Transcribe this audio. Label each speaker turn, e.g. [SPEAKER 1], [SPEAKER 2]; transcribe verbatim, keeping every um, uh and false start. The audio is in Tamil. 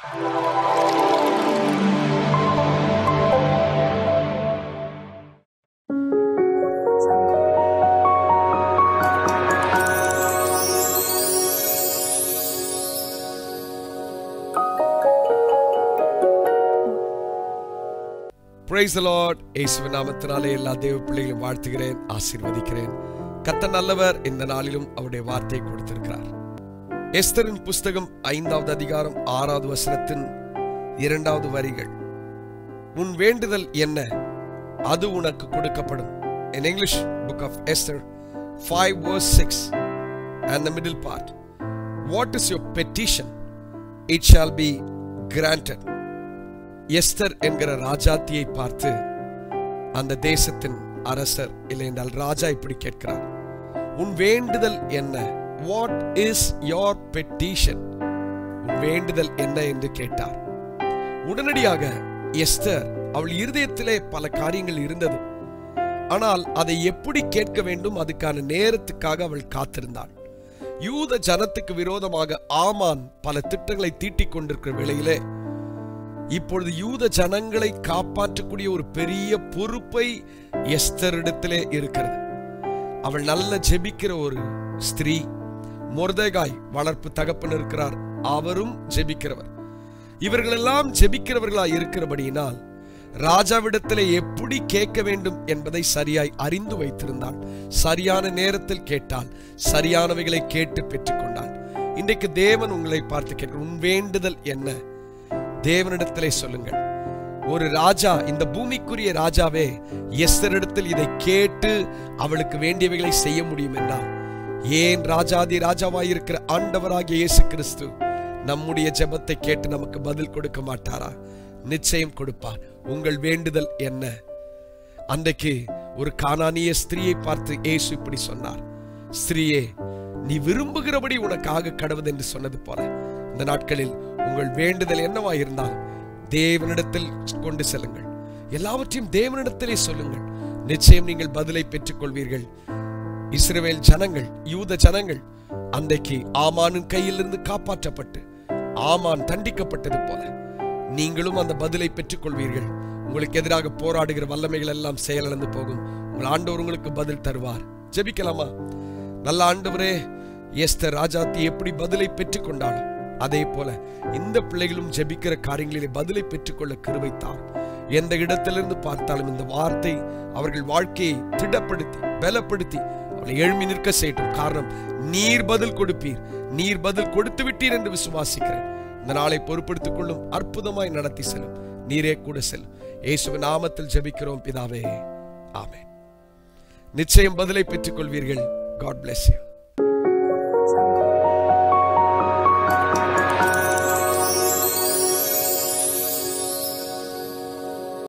[SPEAKER 1] Praise the Lord. இயேசுவின் நாமத்தினாலே எல்லா தேவ பிள்ளைகளையும் வாழ்த்துகிறேன், ஆசீர்வதிக்கிறேன். கர்த்தர் நல்லவர். இந்த நாளிலும் அவருடைய வார்த்தையை கொடுத்திருக்கிறார். எஸ்தரின் புஸ்தகம் ஐந்தாவது அதிகாரம் ஆறாவது வசனத்தின் இரண்டாவது வரிகள். உன் வேண்டுதல் என்ன, அது உனக்கு கொடுக்கப்படும். In English, book of Esther five verse six and the middle part. What is your petition? It shall be granted. Esther என்கிற ராஜாத்தியை பார்த்து அந்த தேசத்தின் அரசர் இல்லை என்றால் ராஜா இப்படி கேட்கிறார், உன் வேண்டுதல் என்ன? What is your petition? உன் வேண்டுதல் என்ன என்று கேட்டார். உடனடியாக எஸ்தர், அவள் இருதயத்திலே பல காரியங்கள் இருந்தது, ஆனால் அதை எப்படி கேட்க வேண்டும் அதுக்கான நேரத்துக்காக அவள் காத்திருந்தாள். யூத ஜனத்துக்கு விரோதமாக ஆமான் பல திட்டங்களை தீட்டிக் கொண்டிருக்கிற வேளையிலே இப்பொழுது யூத ஜனங்களை காப்பாற்றக்கூடிய ஒரு பெரிய பொறுப்பை எஸ்தரிடத்திலே இருக்கிறது. அவள் நல்ல ஜெபிக்கிற ஒரு ஸ்திரீ. மொர்தெகாய் வளர்ப்பு தகப்பன் இருக்கிறார், அவரும் ஜெபிக்கிறவர். இவர்களெல்லாம் ஜெபிக்கிறவர்களாய் இருக்கிறபடியினால் ராஜாவிடத்திலே எப்படி கேட்க வேண்டும் என்பதை சரியாய் அறிந்து வைத்திருந்தாள். சரியான நேரத்தில் கேட்டால் சரியானவைகளை கேட்டு பெற்றுக்கொண்டாள். இன்றைக்கு தேவன் உங்களை பார்த்து கேட்க, உன் வேண்டுதல் என்ன? தேவனிடத்திலே சொல்லுங்கள். ஒரு ராஜா, இந்த பூமிக்குரிய ராஜாவே எஸ்தரிடத்தில் இதை கேட்டு அவளுக்கு வேண்டியவைகளை செய்ய முடியும் என்றால், ஏன் ராஜாதி ராஜாவாயிருக்கிற ஆண்டவராகிய இயேசு கிறிஸ்து நம்முடைய ஜெபத்தை கேட்டு நமக்கு பதில் கொடுக்க மாட்டாரா? நிச்சயம் கொடுப்பார். உங்கள் வேண்டுதல் என்ன? அன்றைக்கு ஒரு கானானிய ஸ்திரீயை பார்த்து இயேசு இப்படி சொன்னார், ஸ்திரீயே, நீ விரும்புகிறபடி உனக்காக கடவுது என்று சொன்னது போல இந்த நாட்களில் உங்கள் வேண்டுதல் என்னவாய் இருந்தால் தேவனிடத்தில் கொண்டு செல்லுங்கள். எல்லாவற்றையும் தேவனிடத்திலே சொல்லுங்கள். நிச்சயம் நீங்கள் பதிலை பெற்றுக் கொள்வீர்கள். இஸ்ரவேல் ஜனங்கள், யூத ஜனங்கள் அன்றைக்கு ஆமானின் கையிலிருந்து காப்பாற்றப்பட்டு ஆமான் தண்டிக்கப்பட்டது போல நீங்களும் அந்த பதிலை பெற்றுக் கொள்வீர்கள். உங்களுக்கு எதிராக போராடுகிற வல்லமைகள் எல்லாம் செயலிழந்து போகும். உங்கள் ஆண்டவர் உங்களுக்கு பதில் தருவார். ஜெபிக்கலாமா? நல்ல ஆண்டவரே, எஸ்தர் ராஜாத்தி எப்படி பதிலை பெற்றுக் கொண்டாலும் அதே போல இந்த பிள்ளைகளும் ஜெபிக்கிற காரியங்களிலே பதிலை பெற்றுக்கொள்ள கிருபைத்தார். எந்த இடத்திலிருந்து பார்த்தாலும் இந்த வார்த்தை அவர்கள் வாழ்க்கையை திடப்படுத்தி பலப்படுத்தி அவளை எழும்பி நிற்க செய்யட்டும். காரணம், நீர் பதில் கொடுப்பீர், நீர் பதில் கொடுத்து விட்டீர் என்று விசுவாசிக்கிறேன். இந்த நாளை பொறுப்படுத்திக் கொள்ளும், அற்புதமாய் நடத்தி செல்லும். நீரே கூட செல்லும். இயேசுவின் நாமத்தில் ஜெபிக்கிறோம் பிதாவே, ஆமென். நிச்சயம் பதிலை பெற்றுக் கொள்வீர்கள். God bless you.